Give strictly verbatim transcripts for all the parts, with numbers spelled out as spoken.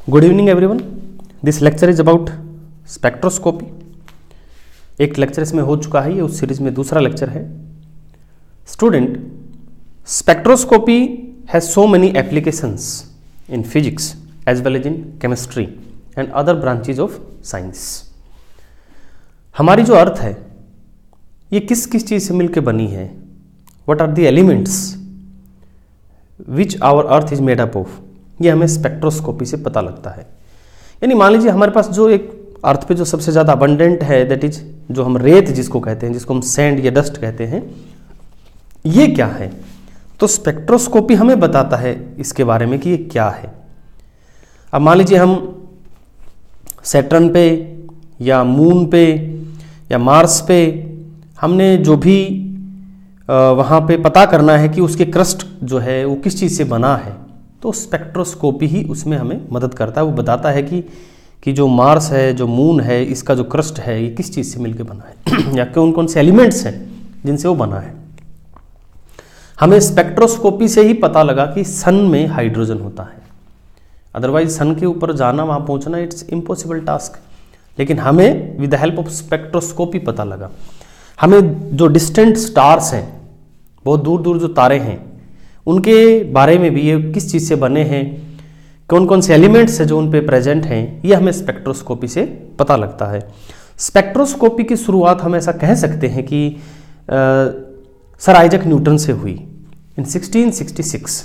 Good evening everyone, this lecture is about spectroscopy. एक lecture इसमें हो चुका है, ये उस सीरीज में दूसरा लेक्चर है। Student, spectroscopy has so many applications in physics as well as in chemistry and other branches of science. हमारी जो अर्थ है ये किस किस चीज़ से मिलकर बनी है? What are the elements which our earth is made up of, ये हमें स्पेक्ट्रोस्कोपी से पता लगता है। यानी मान लीजिए हमारे पास जो एक अर्थ पे जो सबसे ज़्यादा अबंडेंट है, दैट इज जो हम रेत जिसको कहते हैं, जिसको हम सैंड या डस्ट कहते हैं, ये क्या है? तो स्पेक्ट्रोस्कोपी हमें बताता है इसके बारे में कि ये क्या है। अब मान लीजिए हम सैटर्न पे या मून पे या मार्स पे हमने जो भी वहाँ पे पता करना है कि उसके क्रस्ट जो है वो किस चीज़ से बना है, तो स्पेक्ट्रोस्कोपी ही उसमें हमें मदद करता है। वो बताता है कि कि जो मार्स है, जो मून है, इसका जो क्रस्ट है ये किस चीज़ से मिलकर बना है या कौन कौन से एलिमेंट्स हैं जिनसे वो बना है। हमें स्पेक्ट्रोस्कोपी से ही पता लगा कि सन में हाइड्रोजन होता है, अदरवाइज सन के ऊपर जाना, वहाँ पहुँचना इट्स इम्पॉसिबल टास्क। लेकिन हमें with the help of spectroscopy पता लगा। हमें जो डिस्टेंट स्टार्स हैं, बहुत दूर दूर जो तारे हैं, उनके बारे में भी ये किस चीज़ से बने हैं, कौन कौन से एलिमेंट्स हैं जो उन पे प्रेजेंट हैं, ये हमें स्पेक्ट्रोस्कोपी से पता लगता है। स्पेक्ट्रोस्कोपी की शुरुआत हम ऐसा कह सकते हैं कि आ, सर आइजक न्यूटन से हुई in sixteen sixty six.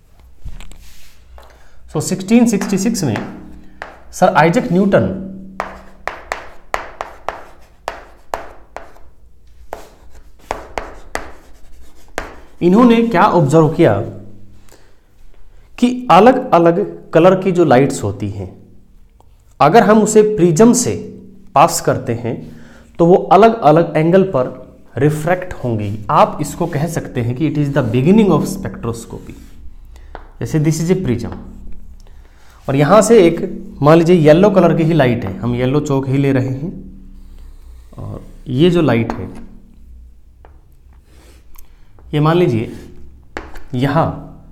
So sixteen sixty six में सर आइजक न्यूटन इन्होंने क्या ऑब्जर्व किया कि अलग अलग कलर की जो लाइट्स होती हैं, अगर हम उसे प्रिज्म से पास करते हैं तो वो अलग अलग एंगल पर रिफ्रैक्ट होंगी। आप इसको कह सकते हैं कि it is the beginning of spectroscopy. जैसे दिस इज ए प्रिज्म और यहां से एक मान लीजिए येलो कलर की ही लाइट है, हम येलो चौक ही ले रहे हैं, और ये जो लाइट है ये मान लीजिए यहां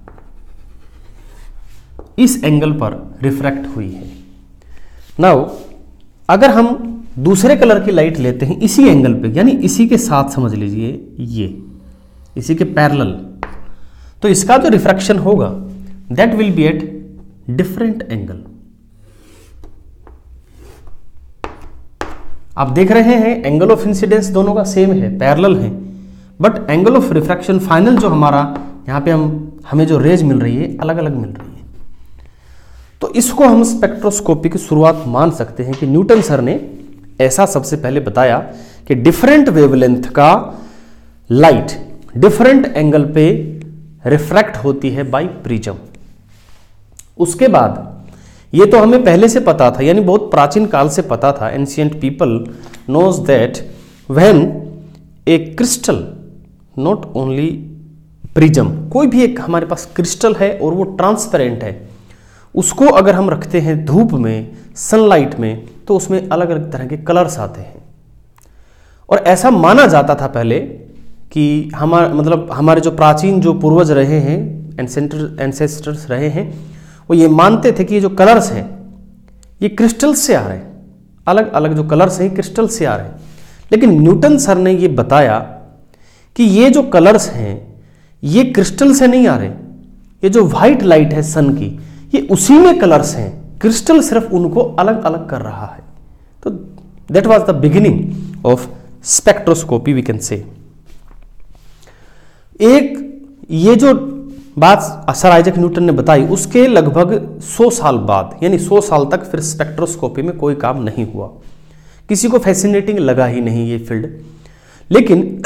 इस एंगल पर रिफ्रैक्ट हुई है। नाउ अगर हम दूसरे कलर की लाइट लेते हैं इसी एंगल पे, यानी इसी के साथ समझ लीजिए, ये इसी के पैरेलल, तो इसका जो रिफ्रैक्शन होगा that will be at different angle. आप देख रहे हैं एंगल ऑफ इंसिडेंस दोनों का सेम है, पैरेलल है, but angle of refraction final जो हमारा यहाँ पे हम हमें जो रेज मिल रही है अलग अलग मिल रही है। तो इसको हम स्पेक्ट्रोस्कोपी की शुरुआत मान सकते हैं कि न्यूटन सर ने ऐसा सबसे पहले बताया कि डिफरेंट वेवलेंथ का लाइट डिफरेंट एंगल पे रिफ्रैक्ट होती है बाय प्रिज्म। उसके बाद ये तो हमें पहले से पता था, यानी बहुत प्राचीन काल से पता था। Ancient people knows that when a crystal, not only prism, कोई भी एक हमारे पास क्रिस्टल है और वो ट्रांसपेरेंट है, उसको अगर हम रखते हैं धूप में, सनलाइट में, तो उसमें अलग अलग तरह के कलर्स आते हैं। और ऐसा माना जाता था पहले कि हमारा मतलब हमारे जो प्राचीन जो पूर्वज रहे हैं, एंसेस्टर एंसेस्टर्स रहे हैं, वो ये मानते थे कि ये जो कलर्स हैं ये क्रिस्टल से आ रहे हैं, अलग अलग जो कलर्स हैं क्रिस्टल से आ रहे हैं। लेकिन न्यूटन सर ने ये बताया कि ये जो कलर्स हैं ये क्रिस्टल से नहीं आ रहे, ये जो व्हाइट लाइट है सन की, ये उसी में कलर्स हैं, क्रिस्टल सिर्फ उनको अलग अलग कर रहा है। तो that was the beginning of spectroscopy we can say. एक ये जो बात सर आइजक न्यूटन ने बताई, उसके लगभग सौ साल बाद, यानी सौ साल तक फिर स्पेक्ट्रोस्कोपी में कोई काम नहीं हुआ, किसी को फैसिनेटिंग लगा ही नहीं ये फील्ड। लेकिन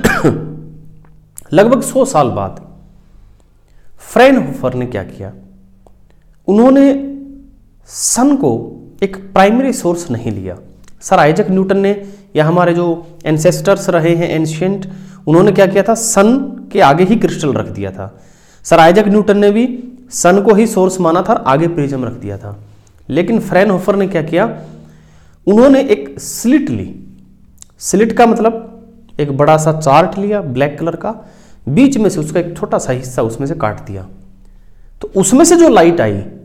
लगभग सौ साल बाद फ्राउनहोफर ने क्या किया, उन्होंने सन को एक प्राइमरी सोर्स नहीं लिया। सर आइजक न्यूटन ने या हमारे जो एंसेस्टर्स रहे हैं एंशिएंट, उन्होंने क्या किया था, सन के आगे ही क्रिस्टल रख दिया था। सर आइजक न्यूटन ने भी सन को ही सोर्स माना था और आगे प्रिज्म रख दिया था। लेकिन फ्राउनहोफर ने क्या किया, उन्होंने एक स्लिट ली। स्लिट का मतलब एक बड़ा सा चार्ट लिया ब्लैक कलर का, बीच में से उसका एक छोटा सा हिस्सा उसमें से काट दिया, तो उसमें से जो लाइट आई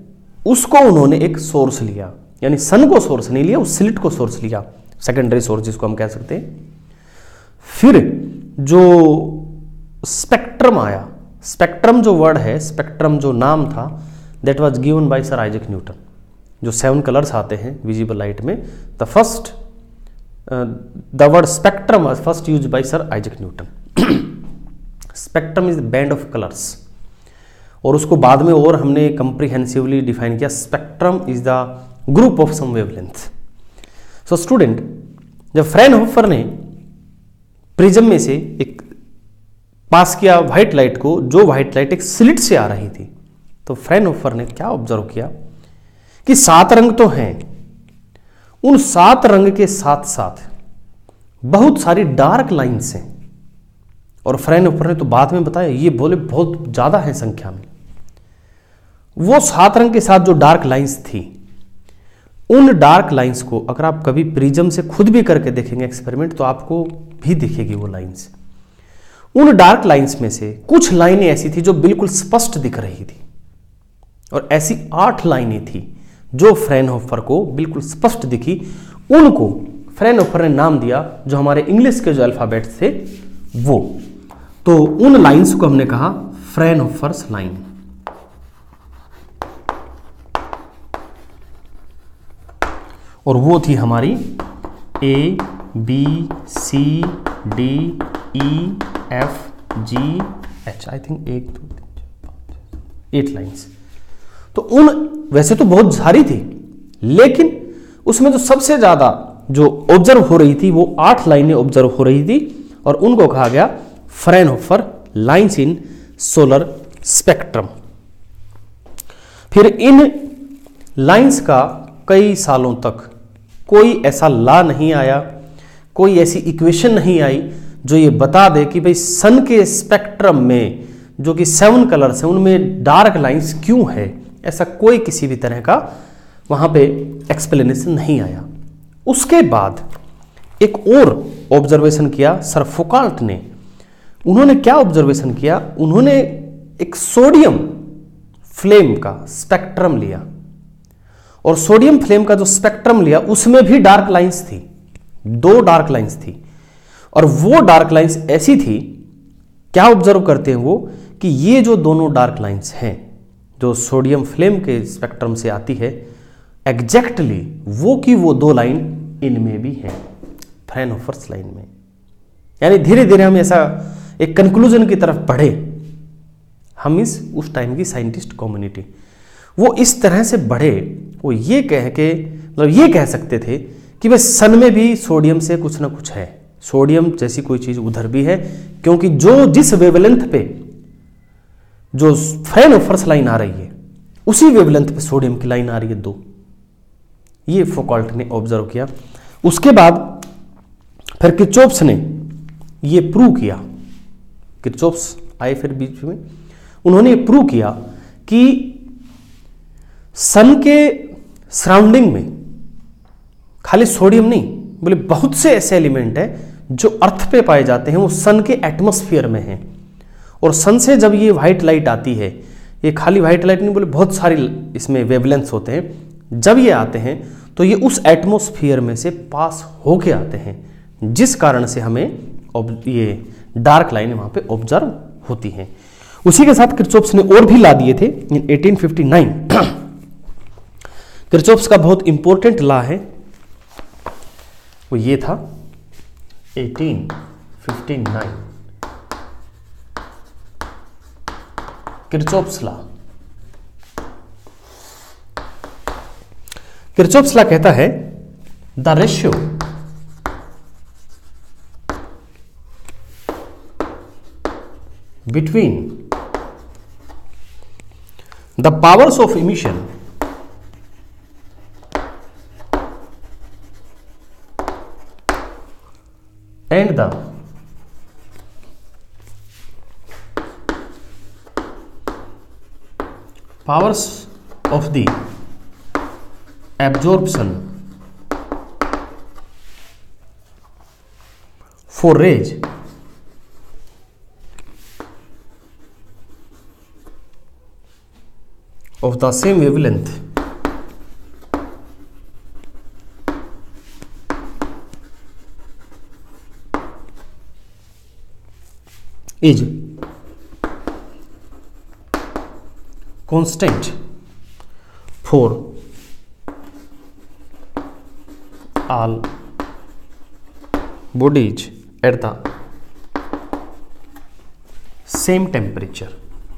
उसको उन्होंने एक सोर्स लिया, यानी सन को सोर्स नहीं लिया, उस स्लिट को सोर्स लिया, सेकेंडरी सोर्स जिसको हम कह सकते हैं। फिर जो स्पेक्ट्रम आया, स्पेक्ट्रम जो वर्ड है, स्पेक्ट्रम जो नाम था, that was given by sir Isaac Newton. जो सेवन कलर्स आते हैं विजिबल लाइट में, the first the word spectrum was first used by sir Isaac Newton. Spectrum is the band of colours, और उसको बाद में और हमने कंप्रीहेंसिवली डिफाइन किया, spectrum is the group of some wavelength. So student, जब Fraunhofer ने प्रिज्म में से एक पास किया व्हाइट लाइट को, जो व्हाइट लाइट एक स्लिट से आ रही थी, तो फ्राउनहोफर ने क्या ऑब्जर्व किया कि सात रंग तो हैं, उन सात रंग के साथ साथ बहुत सारी डार्क लाइन्स हैं। और फ्राउनहोफर ने तो बाद में बताया, ये बोले बहुत ज्यादा है संख्या में। वो सात रंग के साथ जो डार्क लाइन्स थी, उन डार्क लाइन्स को अगर आप कभी प्रिज्म से खुद भी करके देखेंगे एक्सपेरिमेंट, तो आपको भी दिखेगी वो लाइन्स। उन डार्क लाइन्स में से कुछ लाइनें ऐसी थी जो बिल्कुल स्पष्ट दिख रही थी, और ऐसी आठ लाइनें थी जो फ्राउनहोफर को बिल्कुल स्पष्ट दिखी। उनको फ्राउनहोफर ने नाम दिया, जो हमारे इंग्लिश के जो अल्फाबेट्स थे वो, तो उन लाइन्स को हमने कहा फ्राउनहोफर्स लाइन। और वो थी हमारी A B C D E F G H, I think एक दो तीन चार पाँच एट लाइन्स। तो उन, वैसे तो बहुत सारी थी, लेकिन उसमें जो सबसे ज्यादा जो ऑब्जर्व हो रही थी वो आठ लाइनें ऑब्जर्व हो रही थी, और उनको कहा गया Fraunhofer lines in solar spectrum. फिर इन लाइन्स का कई सालों तक कोई ऐसा लॉ नहीं आया, कोई ऐसी इक्वेशन नहीं आई जो ये बता दे कि भाई सन के स्पेक्ट्रम में जो कि सेवन कलर्स हैं उनमें डार्क लाइन्स क्यों है। ऐसा कोई किसी भी तरह का वहां पे एक्सप्लेनेशन नहीं आया। उसके बाद एक और ऑब्जर्वेशन किया सर फुकाल्ट ने। उन्होंने क्या ऑब्जर्वेशन किया, उन्होंने एक सोडियम फ्लेम का स्पेक्ट्रम लिया, और सोडियम फ्लेम का जो स्पेक्ट्रम लिया उसमें भी डार्क लाइन्स थी, दो डार्क लाइन्स थी। और वो डार्क लाइन्स ऐसी थी, क्या ऑब्जर्व करते हैं वो, कि ये जो दोनों डार्क लाइन्स हैं जो सोडियम फ्लेम के स्पेक्ट्रम से आती है, एग्जैक्टली वो की वो दो लाइन इनमें भी है, फ्राउनहोफर्स लाइन में। यानी धीरे धीरे हम ऐसा एक कंक्लूजन की तरफ बढ़े, हम इस उस टाइम की साइंटिस्ट कम्युनिटी वो इस तरह से बढ़े, वो ये कह के मतलब ये कह सकते थे कि भाई सन में भी सोडियम से कुछ ना कुछ है, सोडियम जैसी कोई चीज उधर भी है, क्योंकि जो जिस वेवलेंथ पे जो फ्राउनहोफर्स लाइन आ रही है उसी वेवलेंथ पे सोडियम की लाइन आ रही है दो। ये फुकाल्ट ने ऑब्जर्व किया। उसके बाद फिर किरचॉफ्स ने ये प्रूव किया, किरचॉफ्स आए फिर बीच में, उन्होंने प्रूव किया कि सन के सराउंडिंग में खाली सोडियम नहीं, बोले बहुत से ऐसे एलिमेंट हैं जो अर्थ पे पाए जाते हैं, वो सन के एटमॉस्फेयर में हैं। और सन से जब ये व्हाइट लाइट आती है, ये खाली व्हाइट लाइट नहीं, बोले बहुत सारी इसमें वेवलेंथ्स होते हैं, जब ये आते हैं तो ये उस एटमॉस्फेयर में से पास होके आते हैं, जिस कारण से हमें ये डार्क लाइन वहां पे ऑब्जर्व होती हैं। उसी के साथ किरचॉफ्स ने और भी ला दिए थे in eighteen fifty nine. Kirchhoff's का बहुत इंपॉर्टेंट लॉ है, वो ये था eighteen fifty nine Kirchhoff's law. Kirchhoff's law कहता है the ratio between the powers of emission and the powers of the absorption for rays of the same wavelength is constant for all bodies at the same temperature.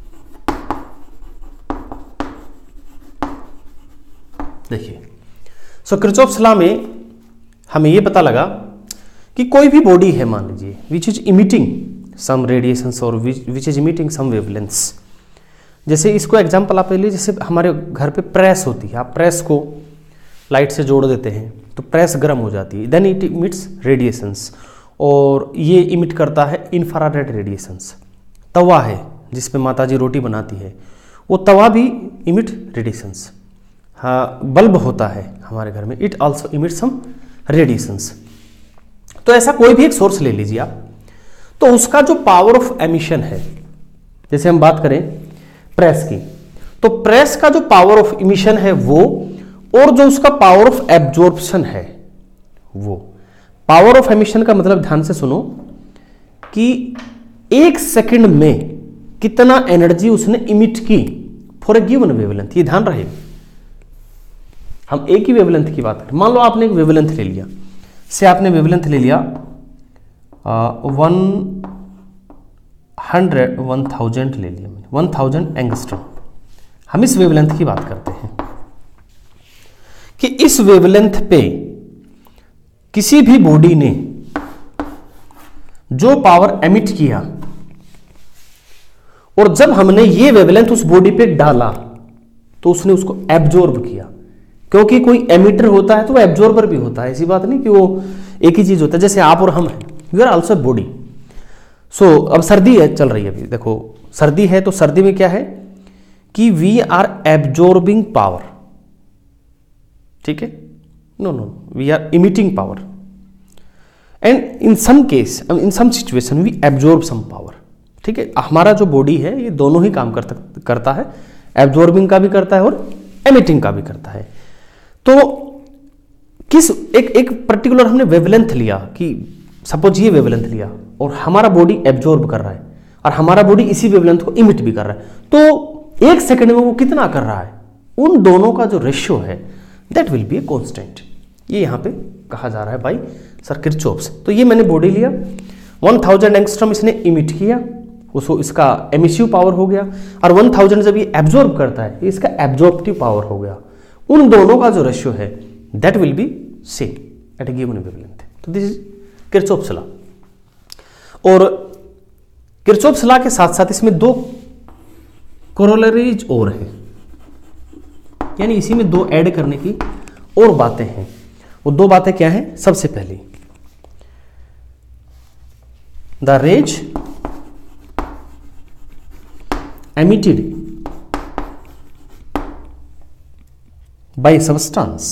देखिए, सो Kirchhoff's law में हमें यह पता लगा कि कोई भी बॉडी है, मान लीजिए, which is emitting some radiations और which is emitting some wavelengths. जैसे इसको एग्जांपल आप ले लीजिए, जैसे हमारे घर पे प्रेस होती है, आप प्रेस को लाइट से जोड़ देते हैं तो प्रेस गर्म हो जाती है, देन इट इमिट्स रेडिएशंस, और ये इमिट करता है इंफ्रारेड रेडिएशंस। तवा है जिस पे माताजी रोटी बनाती है, वो तवा भी इमिट रेडिएशंस। हाँ, बल्ब होता है हमारे घर में, it also emit some radiations. तो ऐसा कोई भी एक सोर्स ले लीजिए आप, तो उसका जो पावर ऑफ एमिशन है, जैसे हम बात करें प्रेस की, तो प्रेस का जो पावर ऑफ इमिशन है वो, और जो उसका पावर ऑफ एब्जॉर्प्शन है वो। पावर ऑफ एमिशन का मतलब, ध्यान से सुनो, कि एक सेकंड में कितना एनर्जी उसने इमिट की फॉर ए गिवन वेवलेंथ। ये ध्यान रहे, हम एक ही वेवलेंथ की बात करें। मान लो आपने एक वेवलेंथ ले लिया, से आपने वेवलेंथ ले लिया वन हंड्रेड वन थाउजेंड ले लिया मैंने, वन थाउजेंड एंगस्ट्रॉम। हम इस वेवलेंथ की बात करते हैं कि इस वेवलेंथ पे किसी भी बॉडी ने जो पावर एमिट किया, और जब हमने ये वेवलेंथ उस बॉडी पे डाला तो उसने उसको एब्जॉर्ब किया। क्योंकि कोई एमिटर होता है तो वो एब्जॉर्बर भी होता है, ऐसी बात नहीं कि वो एक ही चीज होता है। जैसे आप और हम हैं, we are also body. So अब सर्दी है, चल रही है अभी, देखो सर्दी है, तो सर्दी में क्या है कि वी आर एब्जॉर्बिंग पावर, ठीक है, no no we are emitting power, and in some case, in some situation we absorb some power, ठीक है। हमारा जो बॉडी है ये दोनों ही काम करता करता है, एब्जॉर्बिंग का भी करता है और एमिटिंग का भी करता है। तो किस एक एक पर्टिकुलर हमने वेवलेंथ लिया, कि सपोज ये वेवलेंथ लिया, और हमारा बॉडी एब्जॉर्ब कर रहा है और हमारा बॉडी इसी वेवलेंथ को इमिट भी कर रहा है, तो एक सेकंड में वो कितना कर रहा है, उन दोनों का जो रेशियो है that will be a constant. ये यहां पे कहा जा रहा है बाय सर किरचॉफ्स। तो ये मैंने बॉडी लिया, वन थाउजेंड एंगस्ट्रॉम इसने इमिट किया, उसको इसका एमिसिव पावर हो गया, और वन थाउजेंड जब ये एब्जॉर्ब करता है, इसका एब्जॉर्प्टिव पावर हो गया। उन दोनों का जो रेशियो है that will be same at a given wavelength. तो दिस इज किरचॉफ्स लॉ। और किरचॉफ्स लॉ के साथ साथ इसमें दो कोरोलरीज और हैं, यानी इसी में दो ऐड करने की और बातें हैं। वो दो बातें क्या हैं? सबसे पहली, the rays emitted by substance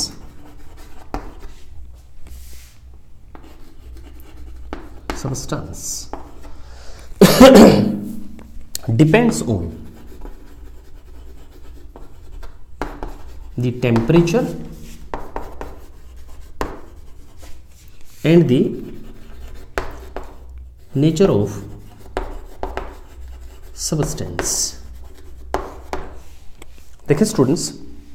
substance depends on the temperature and the nature of substance। देखिए स्टूडेंट्स,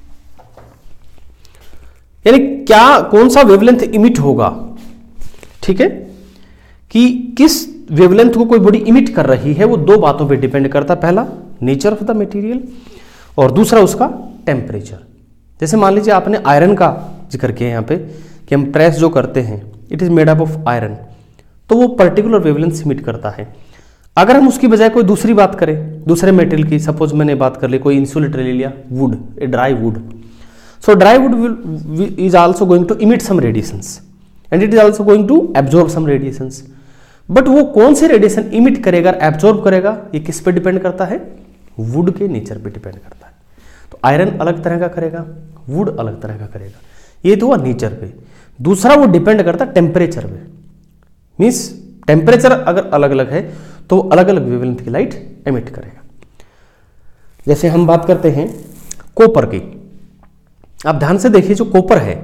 यानी क्या कौन सा वेवलेंथ इमिट होगा, ठीक है, कि किस वेवलेंथ को कोई बॉडी इमिट कर रही है, वो दो बातों पे डिपेंड करता है। पहला नेचर ऑफ द मटेरियल, और दूसरा उसका टेम्परेचर। जैसे मान लीजिए आपने आयरन का जिक्र किया यहाँ पे, कि हम प्रेस जो करते हैं it is made up of iron, तो वो पर्टिकुलर वेवलेंथ इमिट करता है। अगर हम उसकी बजाय कोई दूसरी बात करें, दूसरे मेटेरियल की, सपोज मैंने बात कर ली, कोई इंसुलेटर ले लिया, wood, a dry wood, so dry wood will is also going to emit some radiations and it is also going to absorb some radiations. But वो कौन से रेडिएशन इमिट करेगा, एब्जॉर्ब करेगा, ये किस पे डिपेंड करता है? वुड के नेचर पे डिपेंड करता है। तो आयरन अलग तरह का करेगा, वुड अलग तरह का करेगा, ये तो हुआ नेचर पे। दूसरा वो डिपेंड करता है टेम्परेचर पे, मीन्स टेम्परेचर अगर अलग अलग है तो अलग अलग वेवलेंथ की लाइट एमिट करेगा। जैसे हम बात करते हैं कॉपर की, आप ध्यान से देखिए, जो कॉपर है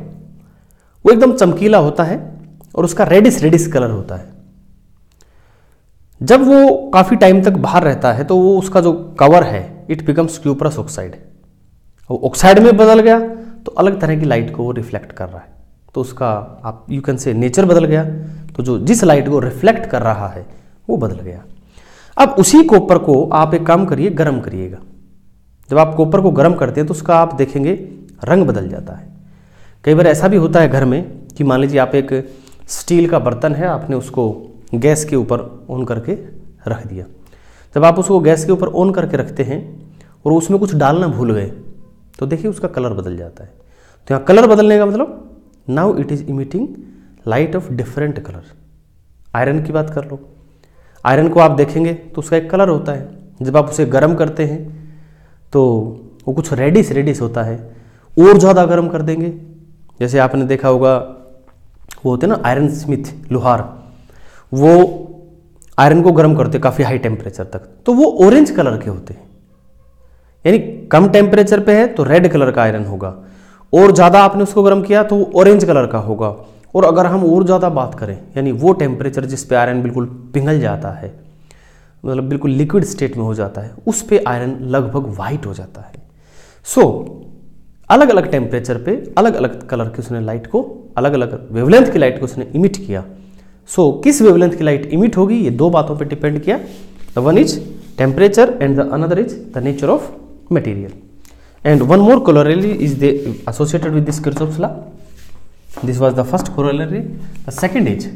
वो एकदम चमकीला होता है और उसका रेडिश रेडिश कलर होता है। जब वो काफ़ी टाइम तक बाहर रहता है तो वो उसका जो कवर है इट बिकम्स क्यूपरस ऑक्साइड, वो ऑक्साइड में बदल गया तो अलग तरह की लाइट को वो रिफ्लेक्ट कर रहा है, तो उसका आप यू कैन से नेचर बदल गया, तो जो जिस लाइट को रिफ्लेक्ट कर रहा है वो बदल गया। अब उसी कॉपर को आप एक काम करिए, गर्म करिएगा। जब आप कॉपर को गर्म करते हैं तो उसका आप देखेंगे रंग बदल जाता है। कई बार ऐसा भी होता है घर में कि मान लीजिए आप एक स्टील का बर्तन है, आपने उसको गैस के ऊपर ऑन करके रख दिया। जब आप उसको गैस के ऊपर ऑन करके रखते हैं और उसमें कुछ डालना भूल गए तो देखिए उसका कलर बदल जाता है। तो यहाँ कलर बदलने का मतलब now it is emitting light of different colour. Iron की बात कर लो, आयरन को आप देखेंगे तो उसका एक कलर होता है, जब आप उसे गर्म करते हैं तो वो कुछ रेडिश रेडिश होता है। और ज़्यादा गर्म कर देंगे, जैसे आपने देखा होगा वो होते हैं ना आयरन स्मिथ, लोहार, वो आयरन को गर्म करते काफ़ी हाई टेम्परेचर तक तो वो ऑरेंज कलर के होते हैं। यानी कम टेम्परेचर पे है तो रेड कलर का आयरन होगा, और ज़्यादा आपने उसको गर्म किया तो वो ऑरेंज कलर का होगा। और अगर हम और ज़्यादा बात करें, यानी वो टेम्परेचर जिस पे आयरन बिल्कुल पिघल जाता है, मतलब बिल्कुल लिक्विड स्टेट में हो जाता है, उस पे आयरन लगभग वाइट हो जाता है। सो so, अलग अलग टेम्परेचर पे अलग अलग कलर की उसने लाइट को, अलग अलग वेवलेंथ की लाइट को उसने इमिट किया। सो so, किस वेवलेंथ की लाइट इमिट होगी ये दो बातों पे डिपेंड किया। The one is temperature and the another is the nature of material. And one more corollary is the associated with this Kirchhoff's law. This was the first corollary. The second is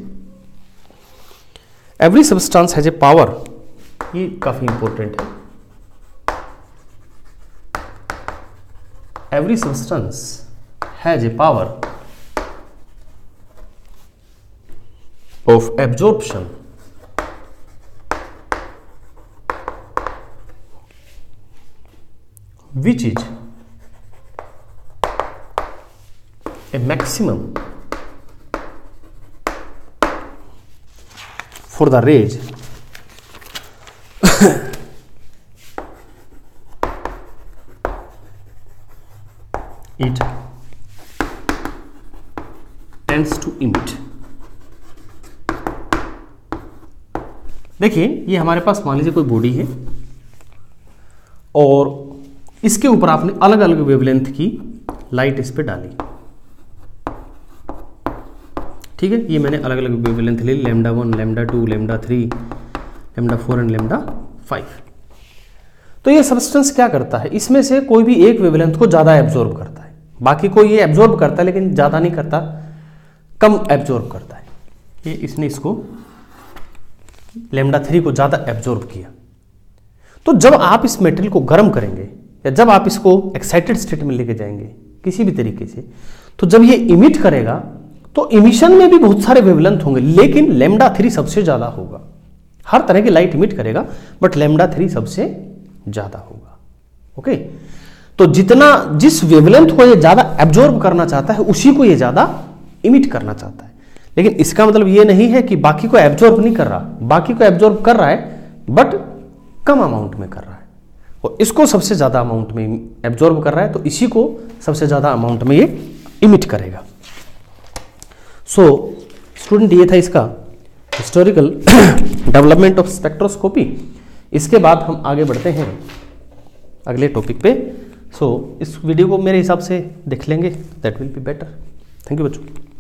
every substance has a power. ये काफी important है। Every substance has a power of absorption which is a maximum for the rays it tends to emit। देखिए ये हमारे पास मान लीजिए कोई body है और इसके ऊपर आपने अलग अलग वेवलेंथ की लाइट इस पे डाली, ठीक है। ये मैंने अलग अलग वेवलेंथ ले ली, lambda one, lambda two, lambda three, lambda four and lambda five. तो ये सब्सटेंस क्या करता है, इसमें से कोई भी एक वेवलेंथ को ज़्यादा एब्जॉर्ब करता है, बाकी को ये एब्जॉर्ब करता है लेकिन ज़्यादा नहीं करता, कम एब्जॉर्ब करता है। ये इसने इसको लैम्डा थ्री को ज़्यादा एब्जॉर्ब किया। तो जब आप इस मेटेरियल को गर्म करेंगे या जब आप इसको एक्साइटेड स्टेट में लेके जाएंगे किसी भी तरीके से, तो जब ये इमिट करेगा तो इमिशन में भी बहुत सारे वेवलेंथ होंगे, लेकिन लैम्डा थ्री सबसे ज्यादा होगा। हर तरह की लाइट इमिट करेगा बट लैम्डा थ्री सबसे ज्यादा होगा। ओके, तो जितना जिस वेवलेंथ को ये ज्यादा एब्जॉर्ब करना चाहता है उसी को ये ज्यादा इमिट करना चाहता है। लेकिन इसका मतलब ये नहीं है कि बाकी को एब्जॉर्ब नहीं कर रहा, बाकी को एब्जॉर्ब कर रहा है बट कम अमाउंट में कर रहा है, और इसको सबसे ज्यादा अमाउंट में एब्जॉर्ब कर रहा है, तो इसी को सबसे ज्यादा अमाउंट में ये इमिट करेगा। सो so, स्टूडेंट ये था इसका हिस्टोरिकल डेवलपमेंट ऑफ स्पेक्ट्रोस्कोपी। इसके बाद हम आगे बढ़ते हैं अगले टॉपिक पे। सो so, इस वीडियो को मेरे हिसाब से देख लेंगे, that will be better. Thank you बच्चों।